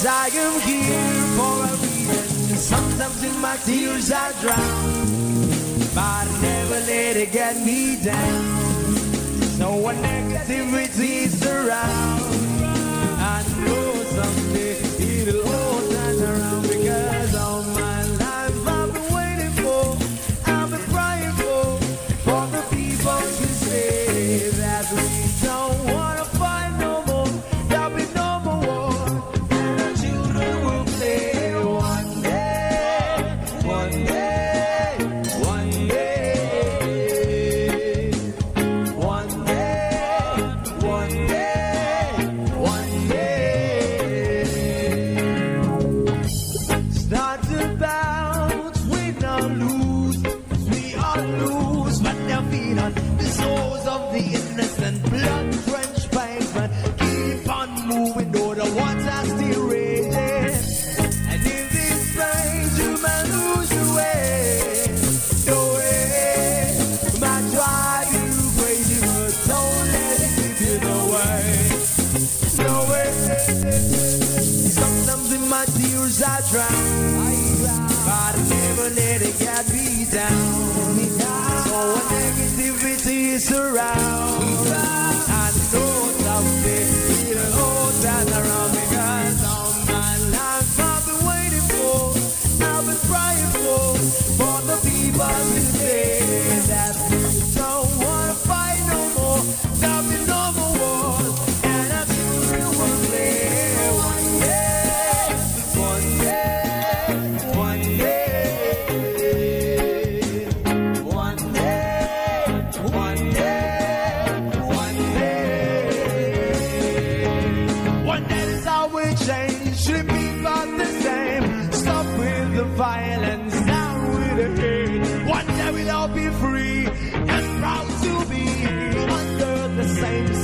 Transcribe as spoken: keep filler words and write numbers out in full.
Yes, I am here for a reason. Sometimes in my tears I drown, but I never let it get me down. So when negativity is around, I know someday it'll all turn around. Because all my life I've been waiting for, I've been crying for, for the people to say that we don't want to fight no more. There'll be no more war, and our children will play one day, one day, one day, one day, one day, one day. Start to bounce, win or lose, we all lose, but their feet on the souls of the innocent, blood-drenched pavement. Keep on moving, though the water's still raging. And in this place, you may lose your way. No way, might drive you crazy, but don't let it keep you no way. No way. Sometimes in my tears I drown, but I never let it get me down. So when negativity is around, I know someday it'll all turn around. Because all my life I've been waiting for, I've been crying for, for the people to say that we don't want to fight no more. There'll be no more wars, and our children will play one day, one day, one day, one day, one day, one day. One day is how we change, should be about the same. Stop with the violence, down with the hate. One day we'll all be free and proud to be under the same